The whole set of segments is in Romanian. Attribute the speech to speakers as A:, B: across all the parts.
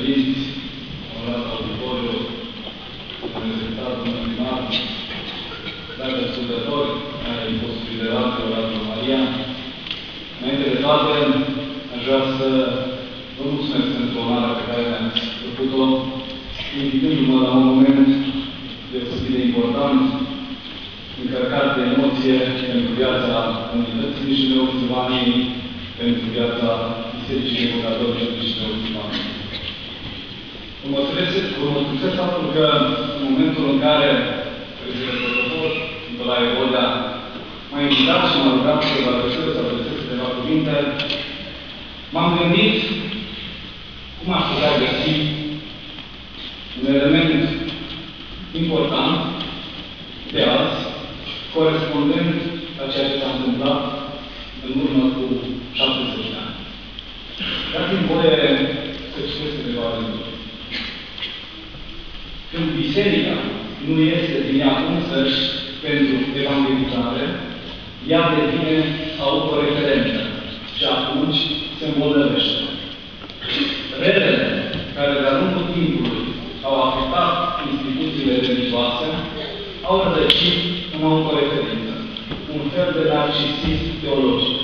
A: președinți, onorat auditoriu, reprezentat domnul primar, dragi ascultători ai postului de radio Radio Maria, înainte de toate, aș vrea să vă mulțumesc pentru onoarea pe care mi-ați făcut-o, invitându-mă la un moment deosebit de important, încărcat de emoție pentru viața comunității Mișileului, pentru viața Bisericii Evocatorii Mișileului. Vă mărturisesc faptul că în momentul în care președintele protocol, Nicolae Vodea, m-a invitat și m-a rugat să vă adresez câteva cuvinte, m-am gândit cum aș putea găsi un element important de azi, corespundent la ceea ce s-a întâmplat în urmă cu 70 de ani. Dați-mi voie să citesc câteva rânduri. Când biserica nu este din ea însăși pentru evangelizare, ea devine autoreferentă și atunci se îmbolnăvește. Relele care de-a lungul timpului au afectat instituțiile religioase au rădăcit în autoreferință, un fel de narcisism teologic.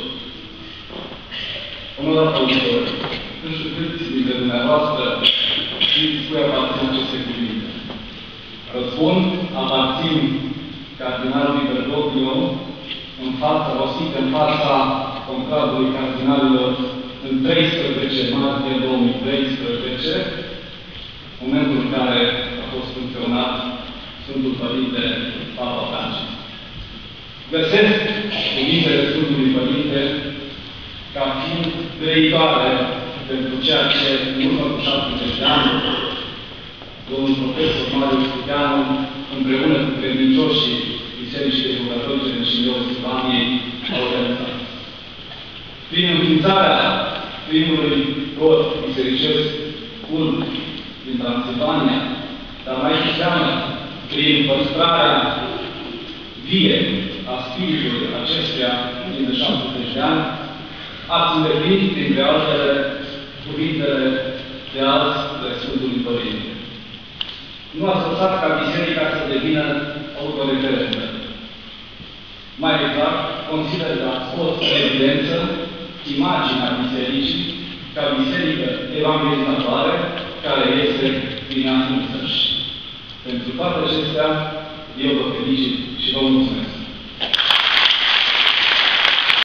A: Onorat auditor, nu știu câți dintre dumneavoastră știți cui aparțin aceste cuvinte. Răspund, aparțin cardinalului Bergoglio rostit în fața conclavului cardinalilor în 13 martie 2013, momentul în care a fost funcționat Sfântul Părinte Papa Francisc. Găsesc cuvintele Sfântului Părinte ca fiind grăitoare pentru ceea ce în urmă cu 70 de ani domnul profesor Marius Puteanu, împreună cu credincioșii Bisericii Evocatorii Mișileului Silvaniei, au realizat. Prin înființarea primului cor bisericesc cult din Transilvania, dar mai cu seamă, prin păstrarea vie a spiritului acestuia din de 70 de ani, ați îndeplinit, printre altele, cuvintele de azi de Sfântului Părinte. Nu ați lăsat ca biserica să devină autoreferentă. Mai exact, consider că ați scos în evidență imaginea bisericii ca biserică evangelizatoare care este din ea însăși. Pentru toate acestea, eu vă felicit și vă mulțumesc.